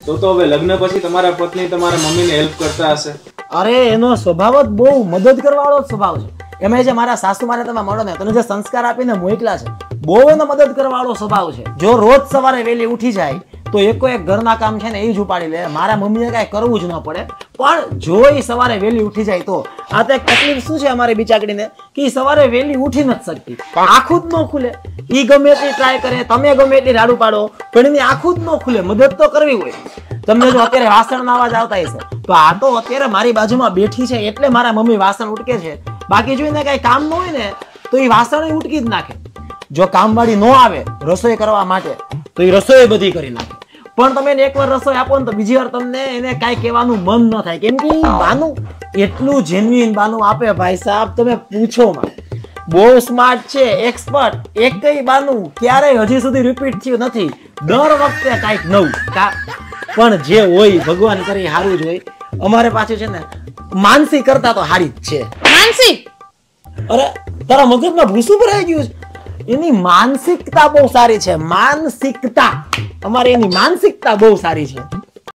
તો હવે લગ્ન પછી તમારા પત્ની તમારા મમ્મીને હેલ્પ કરતા હશે? અરે એનો સ્વભાવ જ બહુ મદદ કરવાવાળો સ્વભાવ છે. એમાં જે મારા સાસુ મારે તમે મળો ને તને જે સંસ્કાર આપીને મોકલા છે, બહુ એનો મદદ કરવાવાળો સ્વભાવ છે. જો રોજ સવારે વહેલી ઉઠી જાય તો એકો એક ઘરના કામ છે ને એ જ ઉપાડી લે. મારા મમ્મીને કાંઈ કરવું જ ન પડે. પણ જો એ સવારે વહેલી ઉઠી જાય તો આ તો એક તકલીફ શું છે અમારી બિચાકડીને કે એ સવારે વહેલી ઉઠી નથી શકતી. આખું જ ન ખુલે. એ ગમે એટલી ટ્રાય કરે, તમે ગમે એટલી રાડું પાડો, પણ એની આખું જ ન ખુલે. મદદ તો કરવી હોય. તમને જો અત્યારે વાસણના અવાજ આવતા હશે તો આ તો અત્યારે મારી બાજુમાં બેઠી છે એટલે મારા મમ્મી વાસણ ઉટકે છે. બાકી જોઈને કઈ કામ ન હોય ને તો એ વાસણ ઉટકી જ નાખે. જો કામવાળી ન આવે રસોઈ કરવા માટે તો એ રસોઈ બધી કરી નાખે. પણ તમે એને એકવાર રસોઈ આપો ને તો બીજી વાર તમને એને કાંઈ કહેવાનું મન ન થાય. કેમ કે બાનું એટલું જેન્યુઇન બાનું આપે ભાઈ સાહેબ, તમે પૂછો માં. બહુ સ્માર્ટ છે, એક્સપર્ટ. એકય બાનું ક્યારેય હજી સુધી રિપીટ થયું નથી. દર વખતે કાંઈક નવું. પણ જે હોય ભગવાન કરી હારું જ હોય. અમારે પાછું છે ને માનસી કરતા તો હારી જ છે. માનસી, અરે તારા મગજમાં ભૂસું ભરાઈ ગયું છે. એની માનસિકતા બહુ સારી છે. માનસિકતા અમારી એની માનસિકતા બહુ સારી છે.